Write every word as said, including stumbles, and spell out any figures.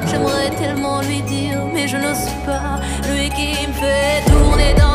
J'aimerais tellement lui dire, mais je n'ose pas. Lui qui me fait tourner dans